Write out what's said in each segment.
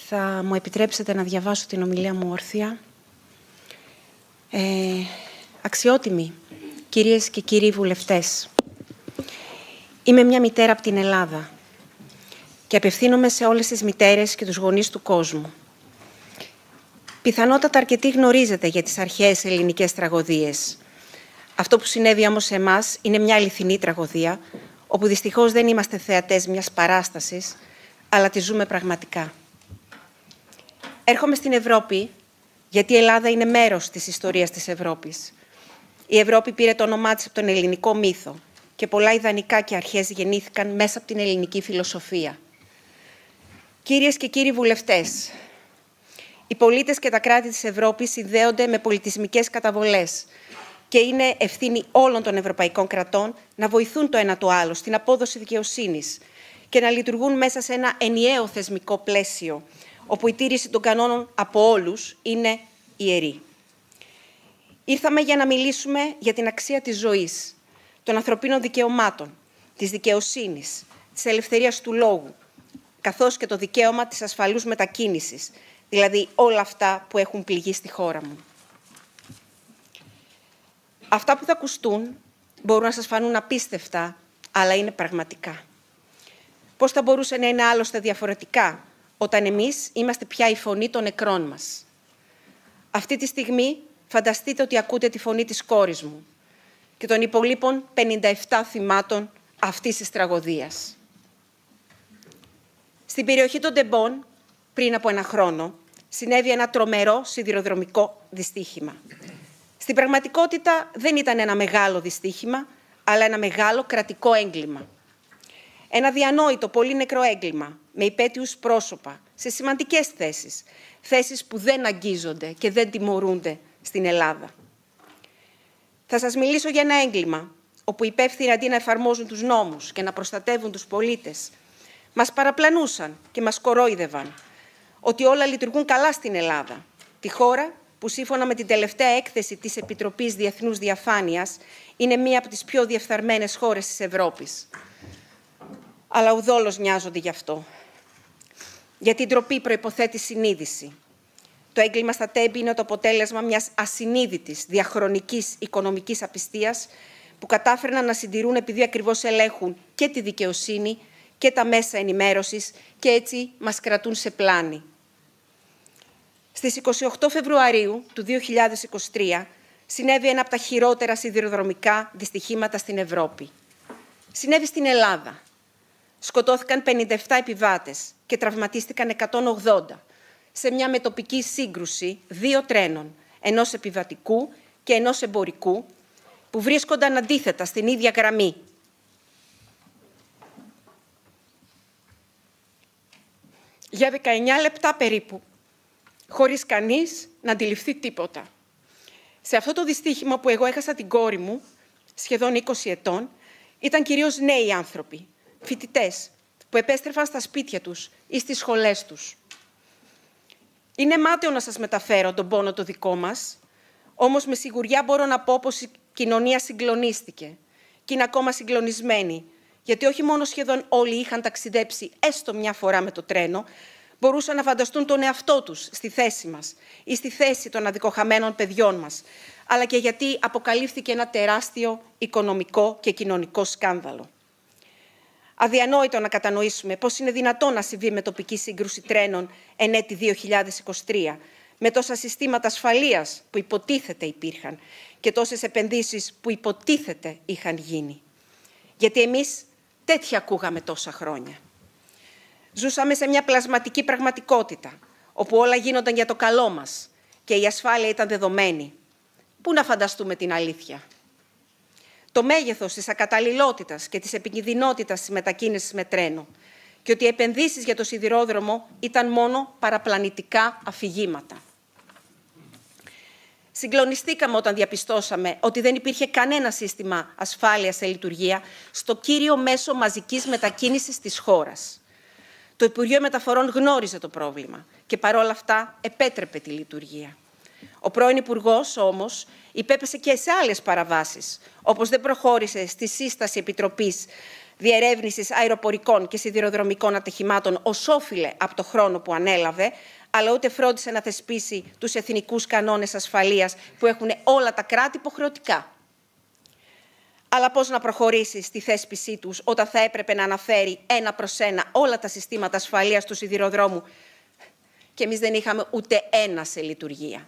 Θα μου επιτρέψετε να διαβάσω την ομιλία μου όρθια. Αξιότιμοι κυρίες και κύριοι βουλευτές, είμαι μια μητέρα από την Ελλάδα και απευθύνομαι σε όλες τις μητέρες και τους γονείς του κόσμου. Πιθανότατα αρκετοί γνωρίζετε για τις αρχαίες ελληνικές τραγωδίες. Αυτό που συνέβη όμως σε εμάς είναι μια αληθινή τραγωδία, όπου δυστυχώς δεν είμαστε θεατές μιας παράστασης, αλλά τη ζούμε πραγματικά. Έρχομαι στην Ευρώπη, γιατί η Ελλάδα είναι μέρος της ιστορίας της Ευρώπης. Η Ευρώπη πήρε το όνομά της από τον ελληνικό μύθο και πολλά ιδανικά και αρχές γεννήθηκαν μέσα από την ελληνική φιλοσοφία. Κυρίες και κύριοι βουλευτές, οι πολίτες και τα κράτη της Ευρώπης συνδέονται με πολιτισμικές καταβολές και είναι ευθύνη όλων των ευρωπαϊκών κρατών να βοηθούν το ένα το άλλο στην απόδοση δικαιοσύνης και να λειτουργούν μέσα σε ένα ενιαίο θεσμικό πλαίσιο, όπου η τήρηση των κανόνων από όλους είναι ιερή. Ήρθαμε για να μιλήσουμε για την αξία της ζωής, των ανθρωπίνων δικαιωμάτων, της δικαιοσύνης, της ελευθερίας του λόγου, καθώς και το δικαίωμα της ασφαλούς μετακίνησης, δηλαδή όλα αυτά που έχουν πληγεί στη χώρα μου. Αυτά που θα ακουστούν μπορούν να σας φανούν απίστευτα, αλλά είναι πραγματικά. Πώς θα μπορούσε να είναι άλλωστε διαφορετικά, όταν εμείς είμαστε πια η φωνή των νεκρών μας. Αυτή τη στιγμή φανταστείτε ότι ακούτε τη φωνή της κόρης μου και των υπολείπων 57 θυμάτων αυτής της τραγωδίας. Στην περιοχή των Ντεμπών, πριν από ένα χρόνο, συνέβη ένα τρομερό σιδηροδρομικό δυστύχημα. Στην πραγματικότητα δεν ήταν ένα μεγάλο δυστύχημα, αλλά ένα μεγάλο κρατικό έγκλημα. Ένα διανόητο, πολύ νεκρό έγκλημα, με υπαίτιους πρόσωπα, σε σημαντικές θέσεις, θέσεις που δεν αγγίζονται και δεν τιμωρούνται στην Ελλάδα. Θα σας μιλήσω για ένα έγκλημα, όπου οι υπεύθυνοι αντί να εφαρμόζουν τους νόμους και να προστατεύουν τους πολίτες, μας παραπλανούσαν και μας κορόιδευαν ότι όλα λειτουργούν καλά στην Ελλάδα, τη χώρα που σύμφωνα με την τελευταία έκθεση της Επιτροπής Διεθνούς Διαφάνειας είναι μία από τις πιο διεφθαρμένες χώρες της Ευρώπης. Αλλά ουδόλως νοιάζονται γι' αυτό. Γιατί η ντροπή προϋποθέτει συνείδηση. Το έγκλημα στα Τέμπη είναι το αποτέλεσμα μιας ασυνείδητης διαχρονικής οικονομικής απιστίας που κατάφεραν να συντηρούν επειδή ακριβώς ελέγχουν και τη δικαιοσύνη και τα μέσα ενημέρωσης και έτσι μας κρατούν σε πλάνη. Στις 28 Φεβρουαρίου του 2023 συνέβη ένα από τα χειρότερα σιδηροδρομικά δυστυχήματα στην Ευρώπη. Συνέβη στην Ελλάδα. Σκοτώθηκαν 57 επιβάτες και τραυματίστηκαν 180 σε μια μετοπική σύγκρουση 2 τρένων, ενός επιβατικού και ενός εμπορικού, που βρίσκονταν αντίθετα στην ίδια γραμμή. Για 19 λεπτά περίπου, χωρίς κανείς να αντιληφθεί τίποτα. Σε αυτό το δυστύχημα που εγώ έχασα την κόρη μου, σχεδόν 20 ετών, ήταν κυρίως νέοι άνθρωποι, φοιτητές, που επέστρεφαν στα σπίτια τους ή στις σχολές τους. Είναι μάταιο να σας μεταφέρω τον πόνο το δικό μας, όμως με σιγουριά μπορώ να πω πως η κοινωνία συγκλονίστηκε και είναι ακόμα συγκλονισμένη, γιατί όχι μόνο σχεδόν όλοι είχαν ταξιδέψει έστω μια φορά με το τρένο, μπορούσαν να φανταστούν τον εαυτό τους στη θέση μας ή στη θέση των αδικοχαμένων παιδιών μας, αλλά και γιατί αποκαλύφθηκε ένα τεράστιο οικονομικό και κοινωνικό σκάνδαλο. Αδιανόητο να κατανοήσουμε πώς είναι δυνατόν να συμβεί με τοπική σύγκρουση τρένων εν έτη 2023, με τόσα συστήματα ασφαλείας που υποτίθεται υπήρχαν και τόσες επενδύσεις που υποτίθεται είχαν γίνει. Γιατί εμείς τέτοια ακούγαμε τόσα χρόνια. Ζούσαμε σε μια πλασματική πραγματικότητα, όπου όλα γίνονταν για το καλό μας και η ασφάλεια ήταν δεδομένη. Πού να φανταστούμε την αλήθεια? Το μέγεθος της ακαταλληλότητας και της επικινδυνότητας της μετακίνησης με τρένο και ότι οι επενδύσεις για το σιδηρόδρομο ήταν μόνο παραπλανητικά αφηγήματα. Συγκλονιστήκαμε όταν διαπιστώσαμε ότι δεν υπήρχε κανένα σύστημα ασφάλειας σε λειτουργία στο κύριο μέσο μαζικής μετακίνησης της χώρας. Το Υπουργείο Μεταφορών γνώριζε το πρόβλημα και παρόλα αυτά επέτρεπε τη λειτουργία. Ο πρώην Υπουργός όμως υπέπεσε και σε άλλες παραβάσεις, όπως δεν προχώρησε στη σύσταση επιτροπής διερεύνησης αεροπορικών και σιδηροδρομικών ατυχημάτων ως όφιλε από το χρόνο που ανέλαβε, αλλά ούτε φρόντισε να θεσπίσει τους εθνικούς κανόνες ασφαλείας που έχουν όλα τα κράτη υποχρεωτικά. Αλλά πώς να προχωρήσει στη θέσπισή τους όταν θα έπρεπε να αναφέρει ένα προς ένα όλα τα συστήματα ασφαλείας του σιδηροδρόμου και εμείς δεν είχαμε ούτε ένα σε λειτουργία.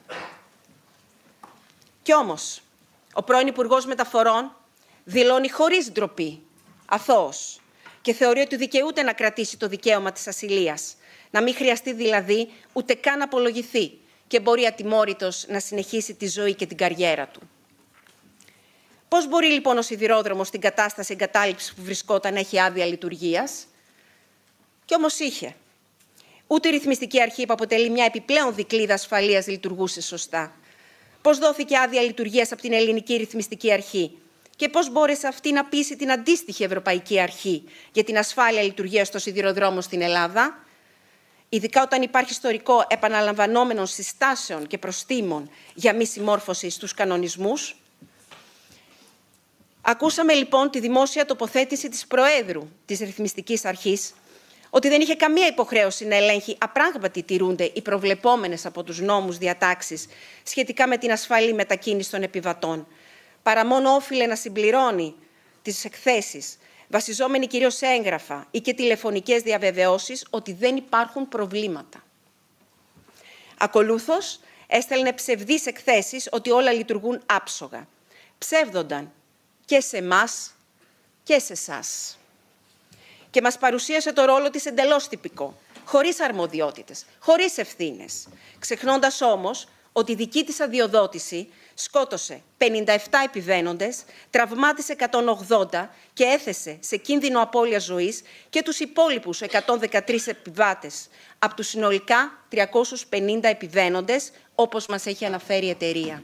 Κι όμως, ο πρώην Υπουργός Μεταφορών δηλώνει χωρίς ντροπή, αθώος, και θεωρεί ότι δικαιούται να κρατήσει το δικαίωμα της ασυλίας, να μην χρειαστεί δηλαδή ούτε καν να απολογηθεί και μπορεί ατιμόρυτος να συνεχίσει τη ζωή και την καριέρα του. Πώς μπορεί λοιπόν ο σιδηρόδρομος στην κατάσταση εγκατάλειψης που βρισκόταν να έχει άδεια λειτουργίας? Κι όμως είχε. Ούτε η ρυθμιστική αρχή που αποτελεί μια επιπλέον δικλείδα ασφαλείας λειτουργούσε σωστά. Πώς δόθηκε άδεια λειτουργίας από την ελληνική ρυθμιστική αρχή και πώς μπόρεσε αυτή να πείσει την αντίστοιχη ευρωπαϊκή αρχή για την ασφάλεια λειτουργίας των σιδηροδρόμων στην Ελλάδα, ειδικά όταν υπάρχει ιστορικό επαναλαμβανόμενων συστάσεων και προστίμων για μη συμμόρφωση στους κανονισμούς? Ακούσαμε λοιπόν τη δημόσια τοποθέτηση της Προέδρου της Ρυθμιστικής Αρχής ότι δεν είχε καμία υποχρέωση να ελέγχει απράγματι τηρούνται οι προβλεπόμενες από τους νόμους διατάξεις σχετικά με την ασφαλή μετακίνηση των επιβατών, παρά μόνο όφιλε να συμπληρώνει τις εκθέσεις, βασιζόμενοι κυρίως σε έγγραφα ή και τηλεφωνικές διαβεβαιώσεις ότι δεν υπάρχουν προβλήματα. Ακολούθως, έστελνε ψευδείς εκθέσεις ότι όλα λειτουργούν άψογα. Ψεύδονταν και σε εμάς και σε εσάς. Και μας παρουσίασε το ρόλο της εντελώς τυπικό, χωρίς αρμοδιότητες, χωρίς ευθύνες, ξεχνώντας όμως ότι η δική της αδειοδότηση σκότωσε 57 επιβαίνοντες, τραυμάτισε 180 και έθεσε σε κίνδυνο απώλειας ζωής και τους υπόλοιπους 113 επιβάτες από τους συνολικά 350 επιβαίνοντες, όπως μας έχει αναφέρει η εταιρεία.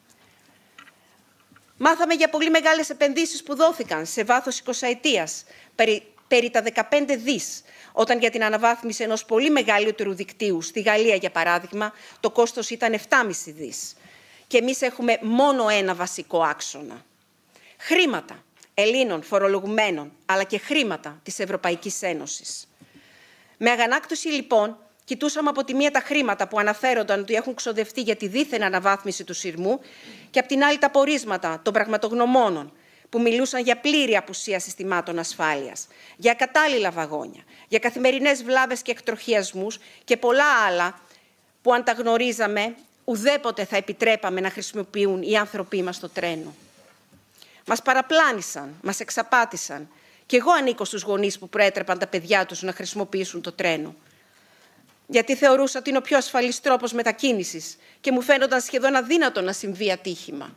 Μάθαμε για πολύ μεγάλες επενδύσεις που δόθηκαν σε βάθος 20 ετίας, περί τα 15 δις, όταν για την αναβάθμιση ενός πολύ μεγαλύτερου δικτύου, στη Γαλλία για παράδειγμα, το κόστος ήταν 7,5 δις. Και εμείς έχουμε μόνο ένα βασικό άξονα. Χρήματα Ελλήνων φορολογουμένων, αλλά και χρήματα της Ευρωπαϊκής Ένωσης. Με αγανάκτωση λοιπόν, κοιτούσαμε από τη μία τα χρήματα που αναφέρονταν ότι έχουν ξοδευτεί για τη δίθεν αναβάθμιση του σειρμού και από την άλλη τα πορίσματα των πραγματογνωμόνων που μιλούσαν για πλήρη απουσία συστημάτων ασφάλειας, για κατάλληλα βαγόνια, για καθημερινές βλάβες και εκτροχιασμούς και πολλά άλλα που αν τα γνωρίζαμε ουδέποτε θα επιτρέπαμε να χρησιμοποιούν οι άνθρωποι μας στο τρένο. Μας παραπλάνησαν, μας εξαπάτησαν και εγώ ανήκω στους γονείς που προέτρεπαν τα παιδιά τους να χρησιμοποιήσουν το τρένο. Γιατί θεωρούσα ότι είναι ο πιο ασφαλής τρόπος μετακίνησης και μου φαίνονταν σχεδόν αδύνατο να συμβεί ατύχημα.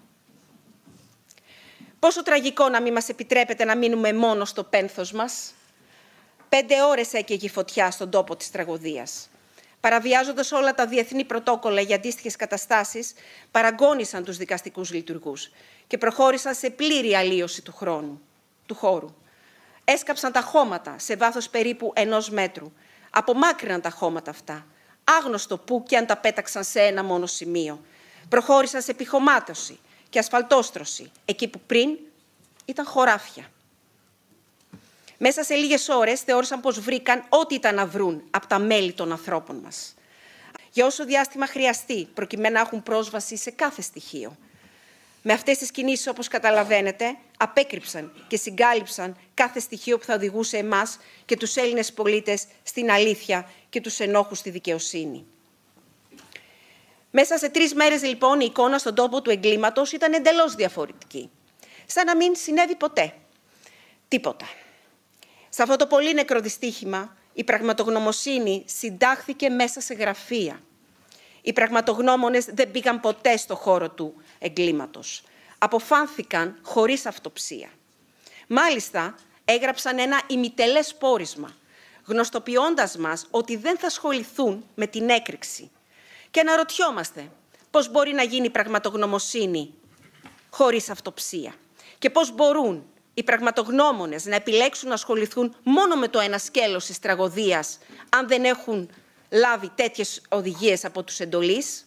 Πόσο τραγικό να μην μας επιτρέπεται να μείνουμε μόνο στο πένθος μας. 5 ώρες έκαιγε η φωτιά στον τόπο της τραγωδίας. Παραβιάζοντας όλα τα διεθνή πρωτόκολλα για αντίστοιχες καταστάσεις, παραγώνισαν τους δικαστικούς λειτουργούς και προχώρησαν σε πλήρη αλλίωση του χώρου. Έσκαψαν τα χώματα σε βάθος περίπου 1 μέτρου. Απομάκρυναν τα χώματα αυτά, άγνωστο πού και αν τα πέταξαν σε ένα μόνο σημείο. Προχώρησαν σε επιχωμάτωση και ασφαλτόστρωση, εκεί που πριν ήταν χωράφια. Μέσα σε λίγες ώρες θεώρησαν πως βρήκαν ό,τι ήταν να βρουν από τα μέλη των ανθρώπων μας. Για όσο διάστημα χρειαστεί, προκειμένου να έχουν πρόσβαση σε κάθε στοιχείο. Με αυτές τις κινήσεις, όπως καταλαβαίνετε, απέκρυψαν και συγκάλυψαν κάθε στοιχείο που θα οδηγούσε εμάς και τους Έλληνες πολίτες στην αλήθεια και τους ενόχους στη δικαιοσύνη. Μέσα σε 3 μέρες, λοιπόν, η εικόνα στον τόπο του εγκλήματος ήταν εντελώς διαφορετική. Σαν να μην συνέβη ποτέ. Τίποτα. Σε αυτό το πολύ νεκρό δυστύχημα, η πραγματογνωμοσύνη συντάχθηκε μέσα σε γραφεία. Οι πραγματογνώμονες δεν πήγαν ποτέ στο χώρο του εγκλήματος. Αποφάνθηκαν χωρίς αυτοψία. Μάλιστα, έγραψαν ένα ημιτελές πόρισμα, γνωστοποιώντας μας ότι δεν θα ασχοληθούν με την έκρηξη. Και αναρωτιόμαστε πώς μπορεί να γίνει πραγματογνωμοσύνη χωρίς αυτοψία και πώς μπορούν οι πραγματογνώμονες να επιλέξουν να ασχοληθούν μόνο με το ένα σκέλος της τραγωδίας αν δεν έχουν λάβει τέτοιες οδηγίες από τους εντολείς.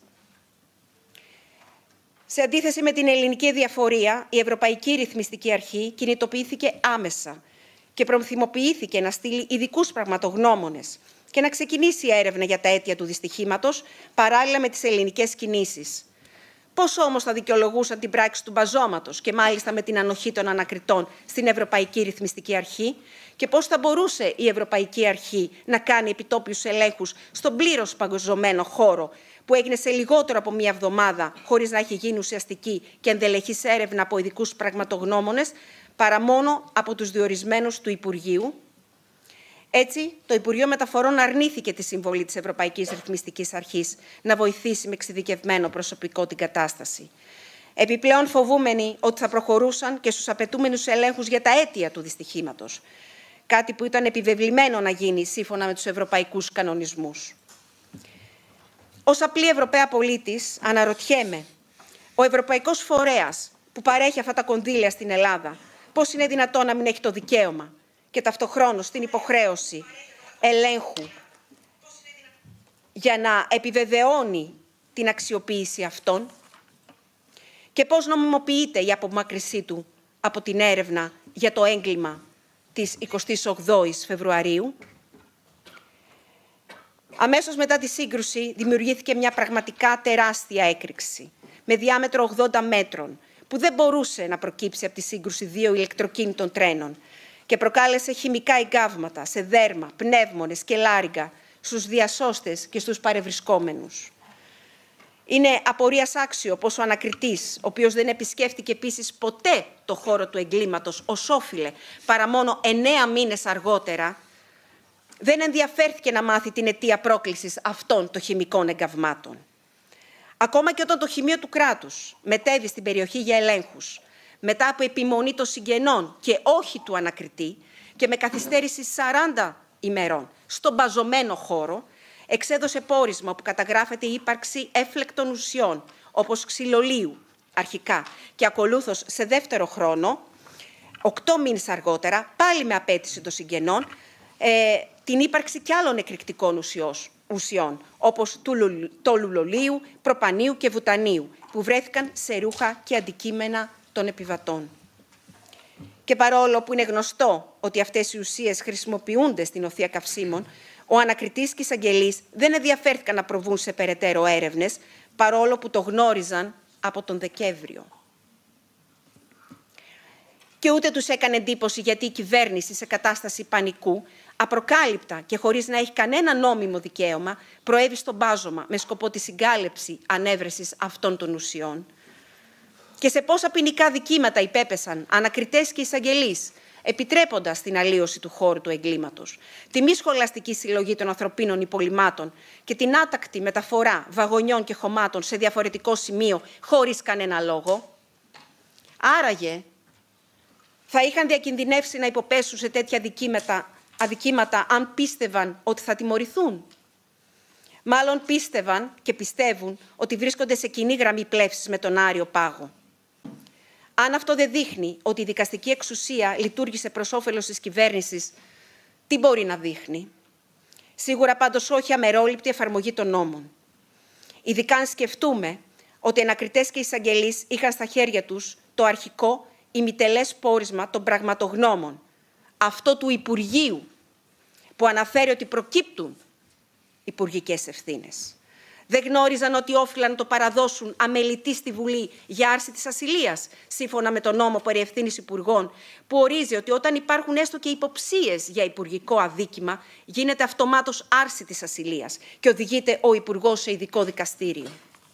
Σε αντίθεση με την ελληνική διαφορία, η Ευρωπαϊκή Ρυθμιστική Αρχή κινητοποιήθηκε άμεσα και προθυμοποιήθηκε να στείλει ειδικούς πραγματογνώμονες και να ξεκινήσει έρευνα για τα αίτια του δυστυχήματος, παράλληλα με τις ελληνικές κινήσεις. Πώς όμως θα δικαιολογούσαν την πράξη του μπαζώματος και μάλιστα με την ανοχή των ανακριτών στην Ευρωπαϊκή Ρυθμιστική Αρχή και πώς θα μπορούσε η Ευρωπαϊκή Αρχή να κάνει επιτόπιους ελέγχους στον πλήρως παγκοσμιωμένο χώρο που έγινε σε λιγότερο από μία εβδομάδα χωρίς να έχει γίνει ουσιαστική και ενδελεχής έρευνα από ειδικούς πραγματογνώμονες παρά μόνο από τους διορισμένους του Υπουργείου. Έτσι, το Υπουργείο Μεταφορών αρνήθηκε τη συμβολή της Ευρωπαϊκής Ρυθμιστικής Αρχής να βοηθήσει με εξειδικευμένο προσωπικό την κατάσταση. Επιπλέον, φοβούμενοι ότι θα προχωρούσαν και στους απαιτούμενους ελέγχους για τα αίτια του δυστυχήματος, κάτι που ήταν επιβεβλημένο να γίνει σύμφωνα με τους ευρωπαϊκούς κανονισμούς. Ως απλή Ευρωπαία πολίτης, αναρωτιέμαι, ο ευρωπαϊκός φορέας που παρέχει αυτά τα κονδύλια στην Ελλάδα, πώς είναι δυνατόν να μην έχει το δικαίωμα και ταυτοχρόνως την υποχρέωση ελέγχου για να επιβεβαιώνει την αξιοποίηση αυτών και πώς νομιμοποιείται η απομάκρυσή του από την έρευνα για το έγκλημα της 28ης Φεβρουαρίου. Αμέσως μετά τη σύγκρουση δημιουργήθηκε μια πραγματικά τεράστια έκρηξη με διάμετρο 80 μέτρων που δεν μπορούσε να προκύψει από τη σύγκρουση δύο ηλεκτροκίνητων τρένων και προκάλεσε χημικά εγκάβματα σε δέρμα, πνεύμονες και λάριγκα στους διασώστες και στους παρευρισκόμενους. Είναι απορίας άξιο πως ο ανακριτής, ο οποίος δεν επισκέφτηκε επίσης ποτέ το χώρο του εγκλήματος ως όφιλε, παρά μόνο 9 μήνες αργότερα, δεν ενδιαφέρθηκε να μάθει την αιτία πρόκλησης αυτών των χημικών εγκαυμάτων. Ακόμα και όταν το Χημείο του Κράτους μετέβη στην περιοχή για ελέγχους, μετά από επιμονή των συγγενών και όχι του ανακριτή και με καθυστέρηση 40 ημερών στον μπαζωμένο χώρο, εξέδωσε πόρισμα που καταγράφεται η ύπαρξη έφλεκτων ουσιών, όπως ξυλολίου αρχικά και ακολούθως σε δεύτερο χρόνο, 8 μήνες αργότερα, πάλι με απέτηση των συγγενών, την ύπαρξη και άλλων εκρηκτικών ουσιών, όπως τολουλολίου, προπανίου και βουτανίου, που βρέθηκαν σε ρούχα και αντικείμενα των επιβατών. Και παρόλο που είναι γνωστό ότι αυτές οι ουσίες χρησιμοποιούνται στην οθεία καυσίμων, ο ανακριτής και οι εισαγγελείς δεν ενδιαφέρθηκαν να προβούν σε περαιτέρω έρευνες, παρόλο που το γνώριζαν από τον Δεκέμβριο. Και ούτε τους έκανε εντύπωση γιατί η κυβέρνηση σε κατάσταση πανικού, απροκάλυπτα και χωρίς να έχει κανένα νόμιμο δικαίωμα, προέβη στο μπάζωμα με σκοπό τη συγκάλυψη ανέβρεσης αυτών των ουσιών. Και σε πόσα ποινικά δικήματα υπέπεσαν ανακριτές και εισαγγελείς, επιτρέποντας την αλλίωση του χώρου του εγκλήματος, τη μη σχολαστική συλλογή των ανθρωπίνων υπολοιμάτων και την άτακτη μεταφορά βαγονιών και χωμάτων σε διαφορετικό σημείο χωρίς κανένα λόγο. Άραγε, θα είχαν διακινδυνεύσει να υποπέσουν σε τέτοια αδικήματα αν πίστευαν ότι θα τιμωρηθούν. Μάλλον πίστευαν και πιστεύουν ότι βρίσκονται σε κοινή γραμμή πλεύσης με τον Άριο Πάγο. Αν αυτό δεν δείχνει ότι η δικαστική εξουσία λειτουργήσε προς όφελος της κυβέρνησης, τι μπορεί να δείχνει? Σίγουρα πάντως όχι αμερόληπτη εφαρμογή των νόμων. Ειδικά αν σκεφτούμε ότι οι ανακριτές και οι εισαγγελείς είχαν στα χέρια τους το αρχικό ημιτελές πόρισμα των πραγματογνώμων, αυτό του Υπουργείου, που αναφέρει ότι προκύπτουν υπουργικές ευθύνες. Δεν γνώριζαν ότι όφυλαν να το παραδώσουν αμελητή στη Βουλή για άρση της ασυλίας, σύμφωνα με τον νόμο περί ευθύνης υπουργών, που ορίζει ότι όταν υπάρχουν έστω και υποψίες για υπουργικό αδίκημα, γίνεται αυτομάτως άρση της ασυλίας και οδηγείται ο υπουργός σε ειδικό δικαστήριο.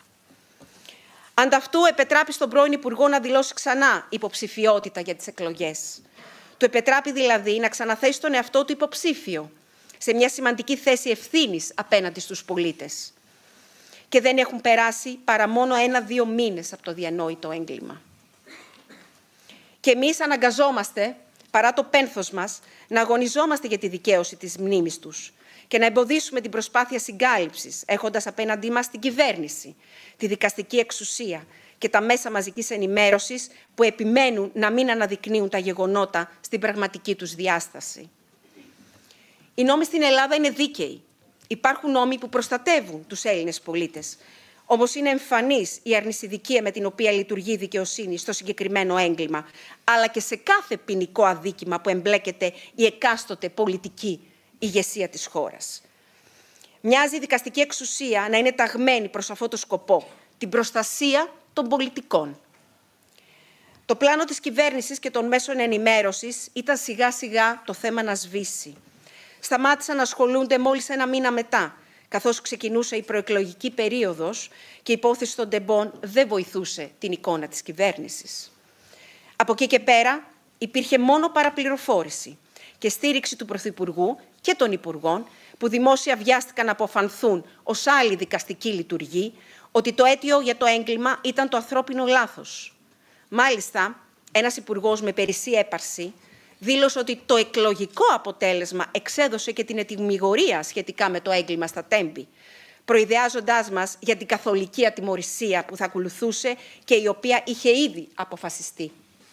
Ανταυτού επετράπη στον πρώην Υπουργό να δηλώσει ξανά υποψηφιότητα για τις εκλογές. Του επετράπη δηλαδή να ξαναθέσει τον εαυτό του υποψήφιο σε μια σημαντική θέση ευθύνης απέναντι στους πολίτες. Και δεν έχουν περάσει παρά μόνο 1-2 μήνες από το διανόητο έγκλημα. Και εμείς αναγκαζόμαστε, παρά το πένθος μας, να αγωνιζόμαστε για τη δικαίωση της μνήμης τους και να εμποδίσουμε την προσπάθεια συγκάλυψης, έχοντας απέναντί μας την κυβέρνηση, τη δικαστική εξουσία και τα μέσα μαζικής ενημέρωσης που επιμένουν να μην αναδεικνύουν τα γεγονότα στην πραγματική τους διάσταση. Οι νόμοι στην Ελλάδα είναι δίκαιοι. Υπάρχουν νόμοι που προστατεύουν τους Έλληνες πολίτες, Όμως είναι εμφανής η αρνησιδικία με την οποία λειτουργεί η δικαιοσύνη στο συγκεκριμένο έγκλημα, αλλά και σε κάθε ποινικό αδίκημα που εμπλέκεται η εκάστοτε πολιτική ηγεσία της χώρας. Μοιάζει η δικαστική εξουσία να είναι ταγμένη προς αυτό το σκοπό, την προστασία των πολιτικών. Το πλάνο της κυβέρνησης και των μέσων ενημέρωσης ήταν σιγά-σιγά το θέμα να σβήσει. Σταμάτησαν να ασχολούνται μόλις ένα μήνα μετά, καθώς ξεκινούσε η προεκλογική περίοδος και η υπόθεση των τεμπών δεν βοηθούσε την εικόνα της κυβέρνησης. Από εκεί και πέρα υπήρχε μόνο παραπληροφόρηση και στήριξη του Πρωθυπουργού και των Υπουργών, που δημόσια βιάστηκαν να αποφανθούν ως άλλη δικαστική λειτουργή ότι το αίτιο για το έγκλημα ήταν το ανθρώπινο λάθος. Μάλιστα, ένας υπουργός με περισσή έπαρση δήλωσε ότι το εκλογικό αποτέλεσμα εξέδωσε και την ετυμηγορία σχετικά με το έγκλημα στα Τέμπη, προειδεάζοντάς μας για την καθολική ατιμωρησία που θα ακολουθούσε και η οποία είχε ήδη αποφασιστεί.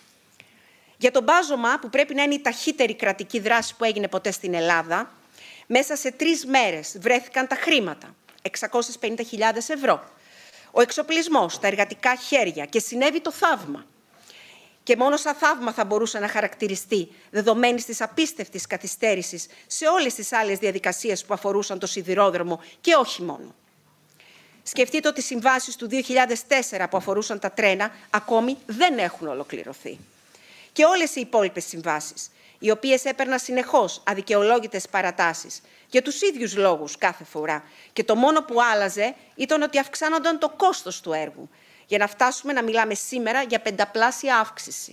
Για τον μπάζωμα, που πρέπει να είναι η ταχύτερη κρατική δράση που έγινε ποτέ στην Ελλάδα, μέσα σε 3 μέρες βρέθηκαν τα χρήματα, 650.000 ευρώ, ο εξοπλισμός, τα εργατικά χέρια και συνέβη το θαύμα. Και μόνο σαν θαύμα θα μπορούσε να χαρακτηριστεί, δεδομένης της απίστευτης καθυστέρησης σε όλες τις άλλες διαδικασίες που αφορούσαν το σιδηρόδρομο και όχι μόνο. Σκεφτείτε ότι οι συμβάσεις του 2004 που αφορούσαν τα τρένα ακόμη δεν έχουν ολοκληρωθεί. Και όλες οι υπόλοιπες συμβάσεις, οι οποίες έπαιρναν συνεχώς αδικαιολόγητες παρατάσεις, για τους ίδιους λόγους κάθε φορά. Και το μόνο που άλλαζε ήταν ότι αυξάνονταν το κόστος του έργου, για να φτάσουμε να μιλάμε σήμερα για 5πλάσια αύξηση.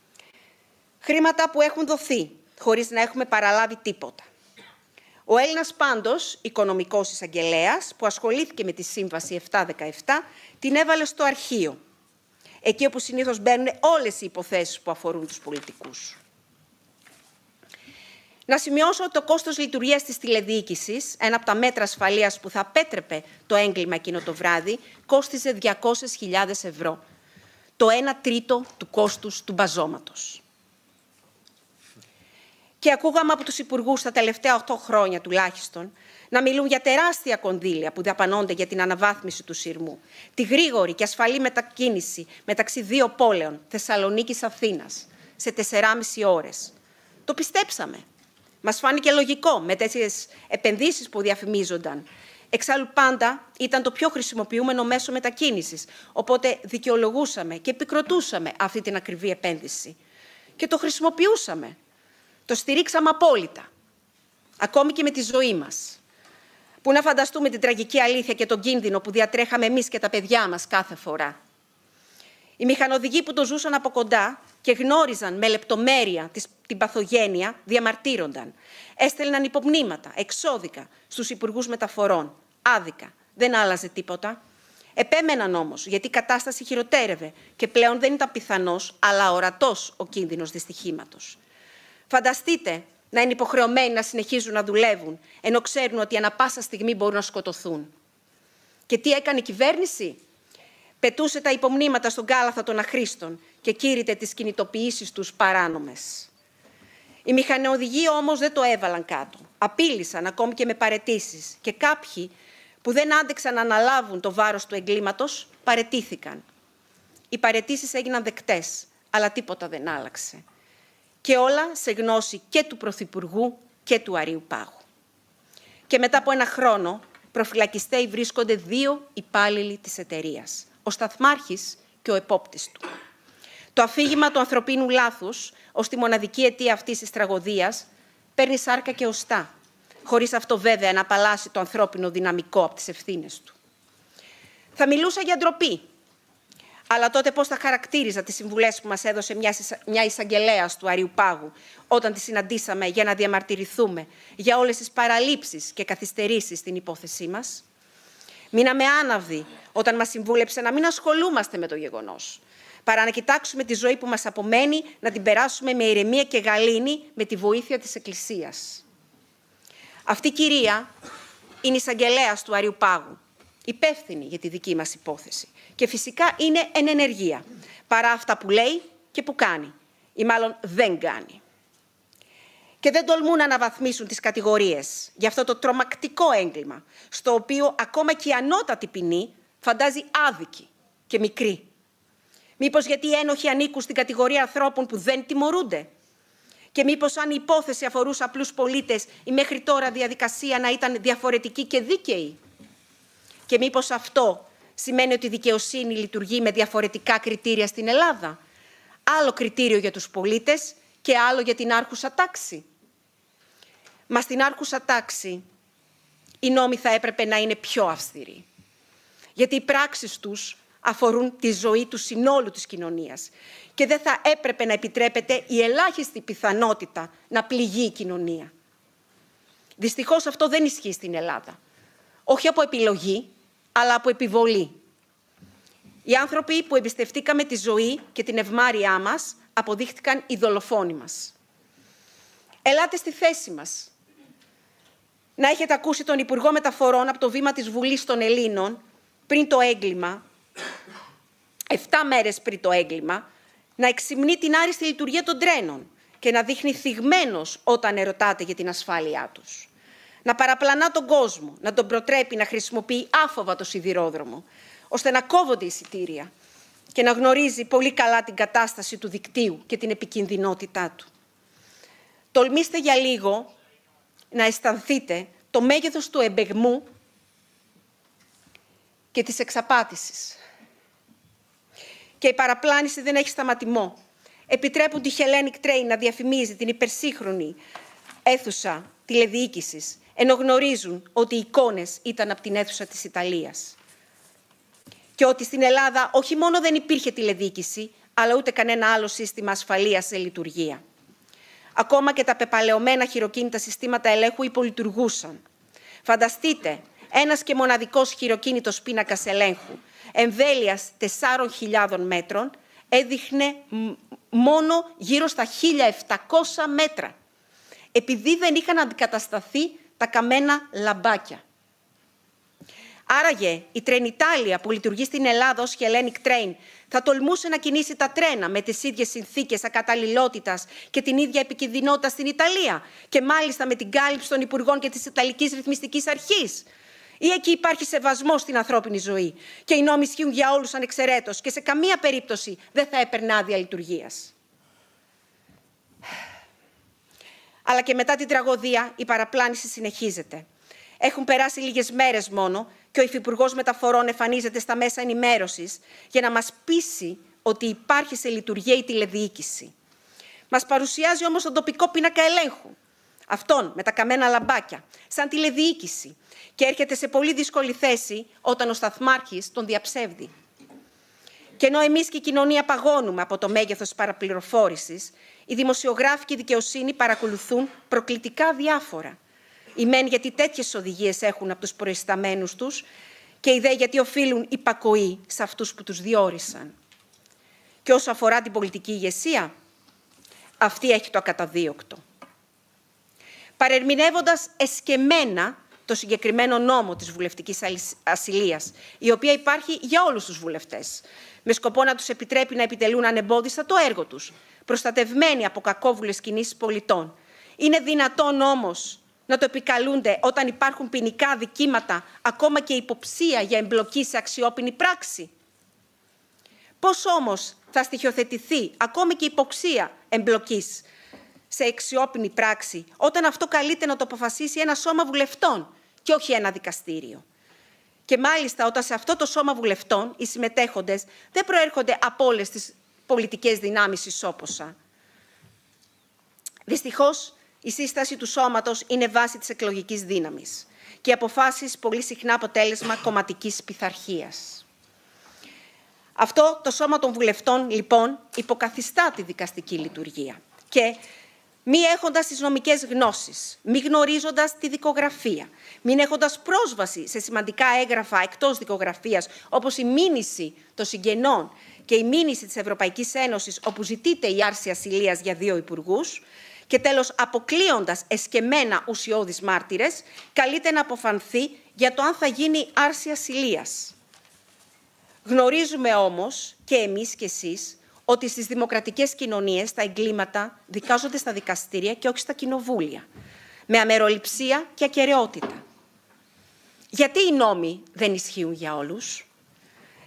Χρήματα που έχουν δοθεί, χωρίς να έχουμε παραλάβει τίποτα. Ο Έλληνας πάντως, οικονομικός εισαγγελέας, που ασχολήθηκε με τη Σύμβαση 717, την έβαλε στο αρχείο, εκεί όπου συνήθως μπαίνουν όλες οι υποθέσεις που αφορούν τους πολιτικούς. Να σημειώσω ότι το κόστος λειτουργίας της τηλεδιοίκησης, ένα από τα μέτρα ασφαλείας που θα απέτρεπε το έγκλημα εκείνο το βράδυ, κόστιζε 200.000 ευρώ. Το 1/3 του κόστους του μπαζώματος. Και ακούγαμε από τους υπουργούς τα τελευταία 8 χρόνια τουλάχιστον να μιλούν για τεράστια κονδύλια που δαπανώνται για την αναβάθμιση του σειρμού, τη γρήγορη και ασφαλή μετακίνηση μεταξύ 2 πόλεων, Θεσσαλονίκης-Αθήνας, σε 4,5 ώρες. Το πιστέψαμε. Μας φάνηκε λογικό με τέτοιες επενδύσεις που διαφημίζονταν. Εξάλλου πάντα ήταν το πιο χρησιμοποιούμενο μέσο μετακίνησης, οπότε δικαιολογούσαμε και επικροτούσαμε αυτή την ακριβή επένδυση. Και το χρησιμοποιούσαμε. Το στηρίξαμε απόλυτα. Ακόμη και με τη ζωή μας. Πού να φανταστούμε την τραγική αλήθεια και τον κίνδυνο που διατρέχαμε εμείς και τα παιδιά μας κάθε φορά. Οι μηχανοδηγοί που το ζούσαν από κοντά και γνώριζαν με λεπτομέρεια την παθογένεια, διαμαρτύρονταν. Έστελναν υπομνήματα, εξώδικα στους υπουργούς μεταφορών. Άδικα. Δεν άλλαζε τίποτα. Επέμεναν όμως, γιατί η κατάσταση χειροτέρευε και πλέον δεν ήταν πιθανός, αλλά ορατός ο κίνδυνος δυστυχήματος. Φανταστείτε να είναι υποχρεωμένοι να συνεχίζουν να δουλεύουν, ενώ ξέρουν ότι ανά πάσα στιγμή μπορούν να σκοτωθούν. Και τι έκανε η κυβέρνηση? Πετούσε τα υπομνήματα στον κάλαθο των αχρήστων και κήρυτε τις κινητοποιήσεις τους παράνομες. Οι μηχανοδηγοί όμως δεν το έβαλαν κάτω. Απείλησαν ακόμη και με παραιτήσεις και κάποιοι που δεν άντεξαν να αναλάβουν το βάρος του εγκλήματος παραιτήθηκαν. Οι παραιτήσεις έγιναν δεκτές, αλλά τίποτα δεν άλλαξε. Και όλα σε γνώση και του Πρωθυπουργού και του Αρείου Πάγου. Και μετά από 1 χρόνο, προφυλακιστέοι βρίσκονται 2 υπάλληλοι της εταιρείας, ο σταθμάρχης και ο επόπτης του. Το αφήγημα του ανθρωπίνου λάθους, ως τη μοναδική αιτία αυτής της τραγωδίας, παίρνει σάρκα και οστά, χωρίς αυτό βέβαια να απαλλάσσει το ανθρώπινο δυναμικό από τις ευθύνες του. Θα μιλούσα για ντροπή, αλλά τότε πώς θα χαρακτήριζα τις συμβουλές που μας έδωσε μια εισαγγελέας του Αρείου Πάγου, όταν τη συναντήσαμε για να διαμαρτυρηθούμε για όλες τις παραλήψεις και καθυστερήσεις στην υπόθεσή μας. Μείναμε άναυδοι όταν μας συμβούλεψε να μην ασχολούμαστε με το γεγονός, παρά να κοιτάξουμε τη ζωή που μας απομένει, να την περάσουμε με ηρεμία και γαλήνη με τη βοήθεια της Εκκλησίας. Αυτή η κυρία είναι εισαγγελέας του Αρείου Πάγου, υπεύθυνη για τη δική μας υπόθεση. Και φυσικά είναι εν ενεργεία, παρά αυτά που λέει και που κάνει, ή μάλλον δεν κάνει. Και δεν τολμούν να αναβαθμίσουν τις κατηγορίες για αυτό το τρομακτικό έγκλημα, στο οποίο ακόμα και η ανώτατη ποινή φαντάζει άδικη και μικρή? Μήπως γιατί οι ένοχοι ανήκουν στην κατηγορία ανθρώπων που δεν τιμωρούνται? Και μήπως αν η υπόθεση αφορούσε απλούς πολίτες, η μέχρι τώρα διαδικασία να ήταν διαφορετική και δίκαιη? Και μήπως αυτό σημαίνει ότι η δικαιοσύνη λειτουργεί με διαφορετικά κριτήρια στην Ελλάδα? Άλλο κριτήριο για τους πολίτες και άλλο για την άρχουσα τάξη. Μα στην άρχουσα τάξη οι νόμοι θα έπρεπε να είναι πιο αυστηροί. Γιατί οι πράξεις τους αφορούν τη ζωή του συνόλου της κοινωνίας και δεν θα έπρεπε να επιτρέπεται η ελάχιστη πιθανότητα να πληγεί η κοινωνία. Δυστυχώς αυτό δεν ισχύει στην Ελλάδα. Όχι από επιλογή, αλλά από επιβολή. Οι άνθρωποι που εμπιστευτήκαμε τη ζωή και την ευμάρειά μας αποδείχτηκαν οι δολοφόνοι μας. Ελάτε στη θέση μας. Να έχετε ακούσει τον Υπουργό Μεταφορών από το βήμα της Βουλής των Ελλήνων πριν το έγκλημα, 7 μέρες πριν το έγκλημα, να εξυμνεί την άριστη λειτουργία των τρένων και να δείχνει θυγμένος όταν ερωτάται για την ασφάλειά τους. Να παραπλανά τον κόσμο, να τον προτρέπει να χρησιμοποιεί άφοβα το σιδηρόδρομο, ώστε να κόβονται εισιτήρια και να γνωρίζει πολύ καλά την κατάσταση του δικτύου και την επικινδυνότητά του. Τολμήστε για λίγο να αισθανθείτε το μέγεθος του εμπεγμού και της εξαπάτησης. Και η παραπλάνηση δεν έχει σταματημό. Επιτρέπουν τη Hellenic Train να διαφημίζει την υπερσύγχρονη αίθουσα τηλεδιοίκησης, ενώ γνωρίζουν ότι οι εικόνες ήταν από την αίθουσα της Ιταλίας. Και ότι στην Ελλάδα όχι μόνο δεν υπήρχε τηλεδιοίκηση, αλλά ούτε κανένα άλλο σύστημα ασφαλείας σε λειτουργία. Ακόμα και τα πεπαλαιωμένα χειροκίνητα συστήματα ελέγχου υπολειτουργούσαν. Φανταστείτε, ένας και μοναδικός χειροκίνητος πίνακας ελέγχου, εμβέλειας 4.000 μέτρων, έδειχνε μόνο γύρω στα 1.700 μέτρα, επειδή δεν είχαν αντικατασταθεί τα καμένα λαμπάκια. Άραγε, η Trenitalia που λειτουργεί στην Ελλάδα ως Hellenic Train θα τολμούσε να κινήσει τα τρένα με τις ίδιες συνθήκες ακαταλληλότητας και την ίδια επικινδυνότητα στην Ιταλία και μάλιστα με την κάλυψη των Υπουργών και της Ιταλικής Ρυθμιστικής Αρχής? Ή εκεί υπάρχει σεβασμός στην ανθρώπινη ζωή και οι νόμοι ισχύουν για όλους ανεξαιρέτως και σε καμία περίπτωση δεν θα έπαιρνε άδεια λειτουργίας? Αλλά και μετά την τραγωδία η παραπλάνηση συνεχίζεται. Έχουν περάσει λίγες μέρες μόνο και ο Υφυπουργός Μεταφορών εμφανίζεται στα μέσα ενημέρωσης για να μας πείσει ότι υπάρχει σε λειτουργία η τηλεδιοίκηση. Μας παρουσιάζει όμως τον τοπικό πίνακα ελέγχου, αυτόν με τα καμένα λαμπάκια, σαν τηλεδιοίκηση και έρχεται σε πολύ δύσκολη θέση όταν ο σταθμάρχης τον διαψεύδει. Και ενώ εμείς και η κοινωνία παγώνουμε από το μέγεθος της παραπληροφόρησης, οι δημοσιογράφοι και η δικαιοσύνη παρακολουθούν προκλητικά διάφορα. Οι μεν γιατί τέτοιες οδηγίες έχουν από τους προϊσταμένους τους και οι δε γιατί οφείλουν υπακοή σε αυτούς που τους διόρισαν. Και όσο αφορά την πολιτική ηγεσία, αυτή έχει το ακαταδίωκτο. Παρερμηνεύοντας εσκεμμένα το συγκεκριμένο νόμο της βουλευτικής ασυλίας, η οποία υπάρχει για όλους τους βουλευτές, με σκοπό να τους επιτρέπει να επιτελούν ανεμπόδιστα το έργο τους, προστατευμένοι από κακόβουλες κινήσεις πολιτών. Είναι δυνατόν όμως να το επικαλούνται όταν υπάρχουν ποινικά δικήματα, ακόμα και υποψία για εμπλοκή σε αξιόπινη πράξη? Πώς όμως θα στοιχειοθετηθεί ακόμα και υποψία εμπλοκής σε αξιόπινη πράξη, όταν αυτό καλείται να το αποφασίσει ένα σώμα βουλευτών και όχι ένα δικαστήριο? Και μάλιστα όταν σε αυτό το σώμα βουλευτών οι συμμετέχοντες δεν προέρχονται από όλες τις πολιτικές δυνάμεις ισόποσα. Δυστυχώς, η σύσταση του σώματος είναι βάση της εκλογικής δύναμης και οι αποφάσεις πολύ συχνά αποτέλεσμα κομματικής πειθαρχίας. Αυτό το σώμα των βουλευτών, λοιπόν, υποκαθιστά τη δικαστική λειτουργία και μη έχοντας τις νομικές γνώσεις, μη γνωρίζοντας τη δικογραφία, μην έχοντας πρόσβαση σε σημαντικά έγγραφα εκτός δικογραφίας, όπως η μήνυση των συγγενών και η μήνυση της Ευρωπαϊκής Ένωσης, όπου ζητείται η άρση ασυλίας για 2 υπουργούς, και τέλος αποκλείοντας εσκεμμένα ουσιώδεις μάρτυρες, καλείται να αποφανθεί για το αν θα γίνει άρση ασυλίας. Γνωρίζουμε όμως και εμείς και εσείς ότι στις δημοκρατικές κοινωνίες τα εγκλήματα δικάζονται στα δικαστήρια και όχι στα κοινοβούλια, με αμεροληψία και ακεραιότητα. Γιατί οι νόμοι δεν ισχύουν για όλους?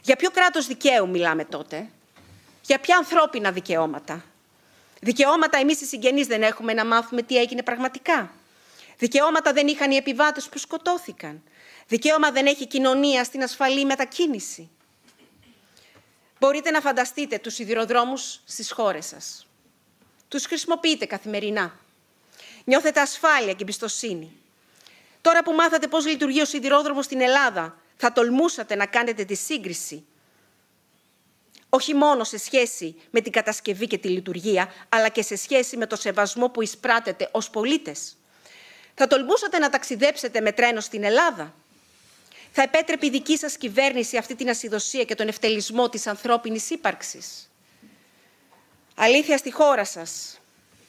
Για ποιο κράτος δικαίου μιλάμε τότε? Για ποια ανθρώπινα δικαιώματα? Δικαιώματα εμείς οι συγγενείς δεν έχουμε να μάθουμε τι έγινε πραγματικά? Δικαιώματα δεν είχαν οι επιβάτες που σκοτώθηκαν? Δικαίωμα δεν έχει η κοινωνία στην ασφαλή μετακίνηση? Μπορείτε να φανταστείτε τους σιδηροδρόμους στις χώρες σας. Τους χρησιμοποιείτε καθημερινά. Νιώθετε ασφάλεια και εμπιστοσύνη. Τώρα που μάθατε πώς λειτουργεί ο σιδηρόδρομος στην Ελλάδα, θα τολμούσατε να κάνετε τη σύγκριση? Όχι μόνο σε σχέση με την κατασκευή και τη λειτουργία, αλλά και σε σχέση με το σεβασμό που εισπράτετε ως πολίτες. Θα τολμούσατε να ταξιδέψετε με τρένο στην Ελλάδα? Θα επέτρεπε η δική σας κυβέρνηση αυτή την ασυδοσία και τον ευτελισμό της ανθρώπινης ύπαρξης? Αλήθεια στη χώρα σας.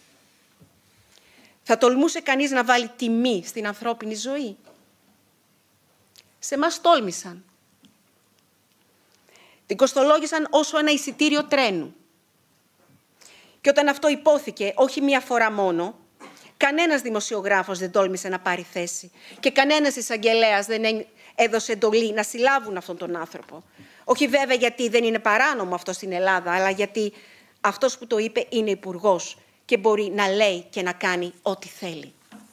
Θα τολμούσε κανείς να βάλει τιμή στην ανθρώπινη ζωή? Σε μας τόλμησαν. Την κοστολόγησαν όσο ένα εισιτήριο τρένου. Και όταν αυτό υπόθηκε, όχι μία φορά μόνο, κανένας δημοσιογράφος δεν τόλμησε να πάρει θέση και κανένας εισαγγελέας δεν έδωσε εντολή να συλλάβουν αυτόν τον άνθρωπο. Όχι βέβαια γιατί δεν είναι παράνομο αυτό στην Ελλάδα, αλλά γιατί αυτός που το είπε είναι υπουργός και μπορεί να λέει και να κάνει ό,τι θέλει.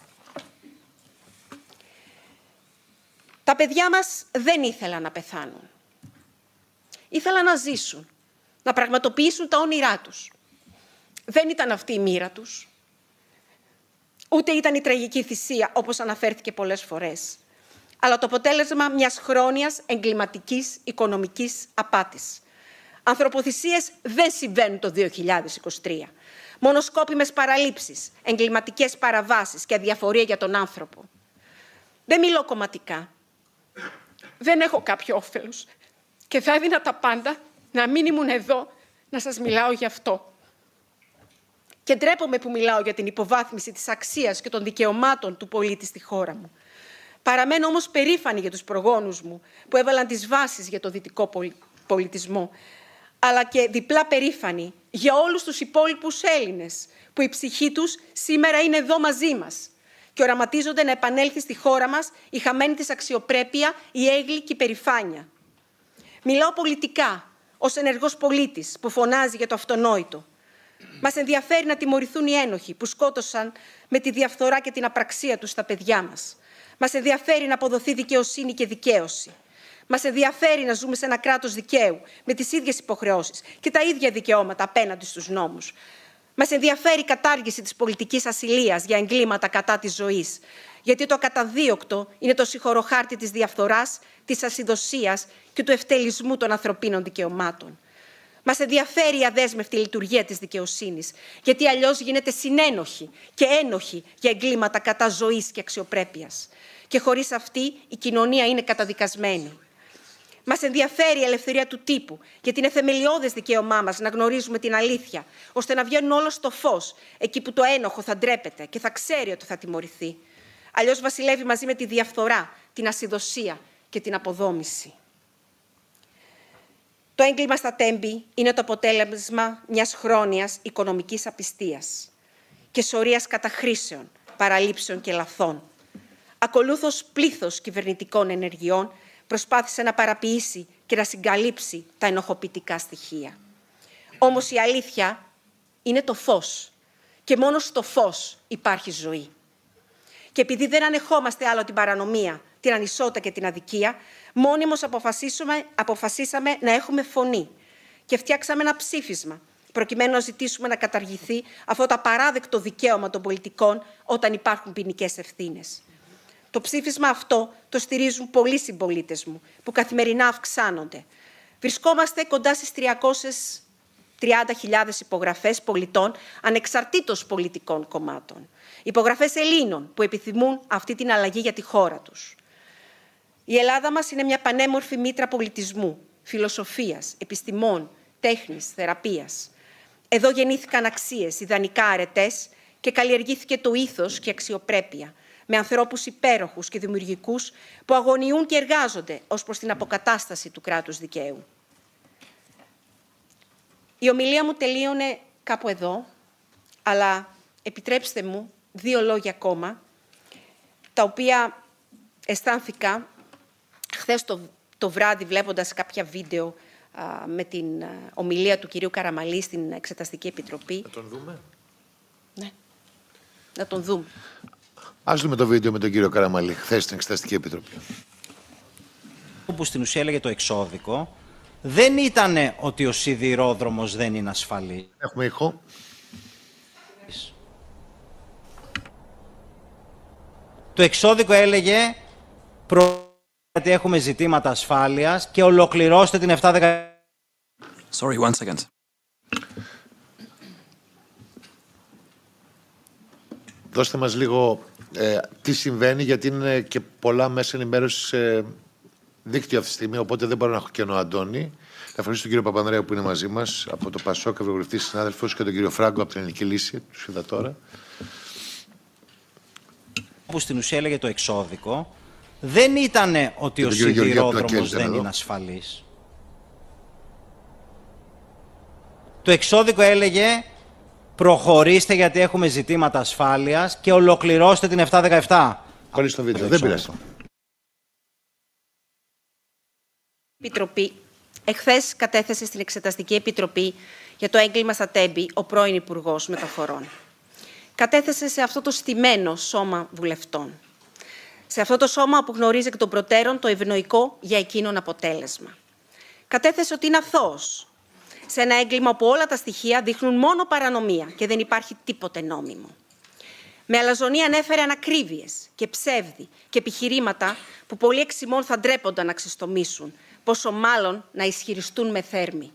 Τα παιδιά μας δεν ήθελαν να πεθάνουν. Ήθελαν να ζήσουν, να πραγματοποιήσουν τα όνειρά τους. Δεν ήταν αυτή η μοίρα τους. Ούτε ήταν η τραγική θυσία, όπως αναφέρθηκε πολλές φορές. Αλλά το αποτέλεσμα μιας χρόνιας εγκληματικής οικονομικής απάτης. Ανθρωποθυσίες δεν συμβαίνουν το 2023. Μόνο σκόπιμες παραλήψεις, εγκληματικές παραβάσεις και αδιαφορία για τον άνθρωπο. Δεν μιλώ κομματικά. Δεν έχω κάποιο όφελος. Και θα έδινα τα πάντα να μην ήμουν εδώ να σας μιλάω γι' αυτό. Και ντρέπομαι που μιλάω για την υποβάθμιση της αξίας και των δικαιωμάτων του πολίτη στη χώρα μου. Παραμένω όμως περήφανη για τους προγόνους μου που έβαλαν τις βάσεις για το δυτικό πολιτισμό, αλλά και διπλά περήφανη για όλους τους υπόλοιπους Έλληνες που η ψυχή τους σήμερα είναι εδώ μαζί μας και οραματίζονται να επανέλθει στη χώρα μας η χαμένη της αξιοπρέπεια, η έγκλη και η περηφάνεια. Μιλάω πολιτικά, ως ενεργός πολίτης που φωνάζει για το αυτονόητο. Μας ενδιαφέρει να τιμωρηθούν οι ένοχοι που σκότωσαν με τη διαφθορά και την απραξία τους στα παιδιά μας. Μας ενδιαφέρει να αποδοθεί δικαιοσύνη και δικαίωση. Μας ενδιαφέρει να ζούμε σε ένα κράτος δικαίου, με τις ίδιες υποχρεώσεις και τα ίδια δικαιώματα απέναντι στους νόμους. Μας ενδιαφέρει η κατάργηση της πολιτικής ασυλίας για εγκλήματα κατά της ζωής, γιατί το ακαταδίωκτο είναι το συγχωροχάρτη της διαφθοράς, της ασυδοσίας και του ευτελισμού των ανθρωπίνων δικαιωμάτων. Μας ενδιαφέρει η αδέσμευτη λειτουργία της δικαιοσύνης, γιατί αλλιώς γίνεται συνένοχη και ένοχη για εγκλήματα κατά ζωής και αξιοπρέπειας. Και χωρίς αυτή η κοινωνία είναι καταδικασμένη. Μας ενδιαφέρει η ελευθερία του τύπου, γιατί είναι θεμελιώδες δικαίωμά μας να γνωρίζουμε την αλήθεια, ώστε να βγαίνουν όλο στο φως, εκεί που το ένοχο θα ντρέπεται και θα ξέρει ότι θα τιμωρηθεί. Αλλιώς βασιλεύει μαζί με τη διαφθορά, την ασυδοσία και την αποδόμηση. Το έγκλημα στα Τέμπη είναι το αποτέλεσμα μιας χρόνιας οικονομικής απιστίας και σωρίας καταχρήσεων, παραλήψεων και λαθών. Ακολούθως πλήθος κυβερνητικών ενεργειών προσπάθησε να παραποιήσει και να συγκαλύψει τα ενοχοποιητικά στοιχεία. Όμως η αλήθεια είναι το φως και μόνο στο φως υπάρχει ζωή. Και επειδή δεν ανεχόμαστε άλλο την παρανομία, την ανισότητα και την αδικία, μόνιμως αποφασίσαμε να έχουμε φωνή και φτιάξαμε ένα ψήφισμα προκειμένου να ζητήσουμε να καταργηθεί αυτό το απαράδεκτο δικαίωμα των πολιτικών όταν υπάρχουν ποινικές ευθύνες. Το ψήφισμα αυτό το στηρίζουν πολλοί συμπολίτες μου που καθημερινά αυξάνονται. Βρισκόμαστε κοντά στις 330.000 υπογραφές πολιτών ανεξαρτήτως πολιτικών κομμάτων. Υπογραφές Ελλήνων που επιθυμούν αυτή την αλλαγή για τη χώρα τους. Η Ελλάδα μας είναι μια πανέμορφη μήτρα πολιτισμού, φιλοσοφίας, επιστημών, τέχνης, θεραπείας. Εδώ γεννήθηκαν αξίες, ιδανικά αρετές και καλλιεργήθηκε το ήθος και αξιοπρέπεια, με ανθρώπους υπέροχους και δημιουργικούς που αγωνιούν και εργάζονται ως προς την αποκατάσταση του κράτους δικαίου. Η ομιλία μου τελείωνε κάπου εδώ, αλλά επιτρέψτε μου 2 λόγια ακόμα, τα οποία αισθάνθηκα χθες το βράδυ βλέποντας κάποια βίντεο με την ομιλία του κυρίου Καραμαλή στην Εξεταστική Επιτροπή. Να τον δούμε. Ναι, να τον δούμε. Ας δούμε το βίντεο με τον κύριο Καραμαλή χθες στην Εξεταστική Επιτροπή. Που στην ουσία έλεγε το εξώδικο, δεν ήταν ότι ο σιδηρόδρομος δεν είναι ασφαλής. Έχουμε ήχο. Το εξώδικο έλεγε ότι έχουμε ζητήματα ασφάλειας και ολοκληρώστε την 7-10. Sorry, one second. Δώστε μας λίγο τι συμβαίνει, γιατί είναι και πολλά μέσα ενημέρωσης δίκτυο αυτή τη στιγμή, οπότε δεν μπορώ να έχω κενό, Αντώνη. Θα ευχαριστήσω τον κύριο Παπανδρέου που είναι μαζί μας από το ΠΑΣΟΚ, ευρωβουλευτής συνάδελφος, και τον κύριο Φράγκο από την Ελληνική Λύση, τους είδα τώρα. Που στην ουσία έλεγε το εξώδικο, δεν ήταν ότι ο σιδηρόδρομος δεν είναι ασφαλής. Το εξώδικο έλεγε προχωρήστε γιατί έχουμε ζητήματα ασφάλειας και ολοκληρώστε την 7-17. Χωρίς το βίντεο, δεν πειράζει. Επιτροπή. Εχθές κατέθεσε στην Εξεταστική Επιτροπή για το έγκλημα στα Τέμπη ο πρώην Υπουργός Μεταφορών. Κατέθεσε σε αυτό το στημένο σώμα βουλευτών. Σε αυτό το σώμα που γνωρίζει εκ των προτέρων το ευνοϊκό για εκείνον αποτέλεσμα. Κατέθεσε ότι είναι αθώος. Σε ένα έγκλημα όπου όλα τα στοιχεία δείχνουν μόνο παρανομία και δεν υπάρχει τίποτε νόμιμο. Με αλαζονία ανέφερε ανακρίβειες και ψεύδι και επιχειρήματα που πολλοί εξημών θα ντρέπονταν να ξεστομίσουν, πόσο μάλλον να ισχυριστούν με θέρμη.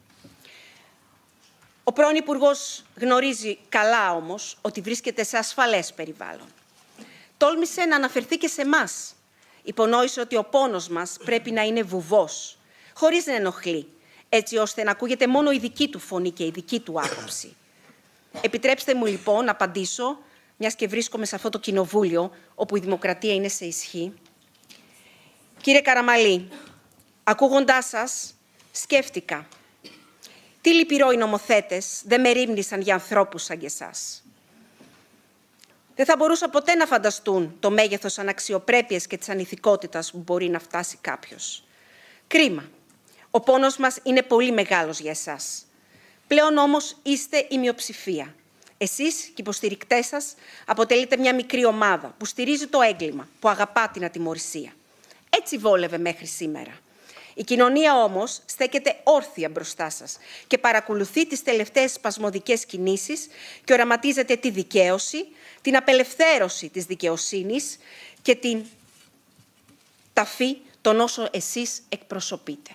Ο πρώην Υπουργός γνωρίζει καλά όμως ότι βρίσκεται σε ασφαλές περιβάλλον. Τόλμησε να αναφερθεί και σε εμάς. Υπονόησε ότι ο πόνος μας πρέπει να είναι βουβός, χωρίς να ενοχλεί, έτσι ώστε να ακούγεται μόνο η δική του φωνή και η δική του άποψη. Επιτρέψτε μου λοιπόν να απαντήσω, μιας και βρίσκομαι σε αυτό το κοινοβούλιο, όπου η δημοκρατία είναι σε ισχύ. Κύριε Καραμαλή, ακούγοντάς σας, σκέφτηκα. Τι λυπηρό οι νομοθέτες δεν μερίμνησαν για ανθρώπους σαν και εσάς. Δεν θα μπορούσα ποτέ να φανταστούν το μέγεθος αναξιοπρέπειας και της ανηθικότητας που μπορεί να φτάσει κάποιος. Κρίμα. Ο πόνος μας είναι πολύ μεγάλος για εσάς. Πλέον όμως είστε η μειοψηφία. Εσείς και οι υποστηρικτές σας αποτελείτε μια μικρή ομάδα που στηρίζει το έγκλημα, που αγαπά την ατιμωρησία. Έτσι βόλευε μέχρι σήμερα. Η κοινωνία όμως στέκεται όρθια μπροστά σας και παρακολουθεί τις τελευταίες σπασμωδικές κινήσεις και οραματίζεται τη δικαίωση, την απελευθέρωση της δικαιοσύνης και την ταφή των όσων εσείς εκπροσωπείτε.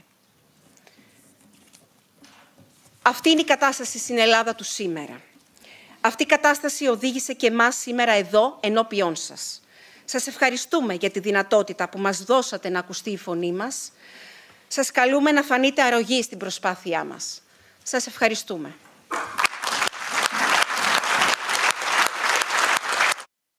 Αυτή είναι η κατάσταση στην Ελλάδα του σήμερα. Αυτή η κατάσταση οδήγησε και εμάς σήμερα εδώ ενώπιόν σας. Σας ευχαριστούμε για τη δυνατότητα που μας δώσατε να ακουστεί η φωνή μας. Σας καλούμε να φανείτε αρρωγοί στην προσπάθειά μας. Σας ευχαριστούμε.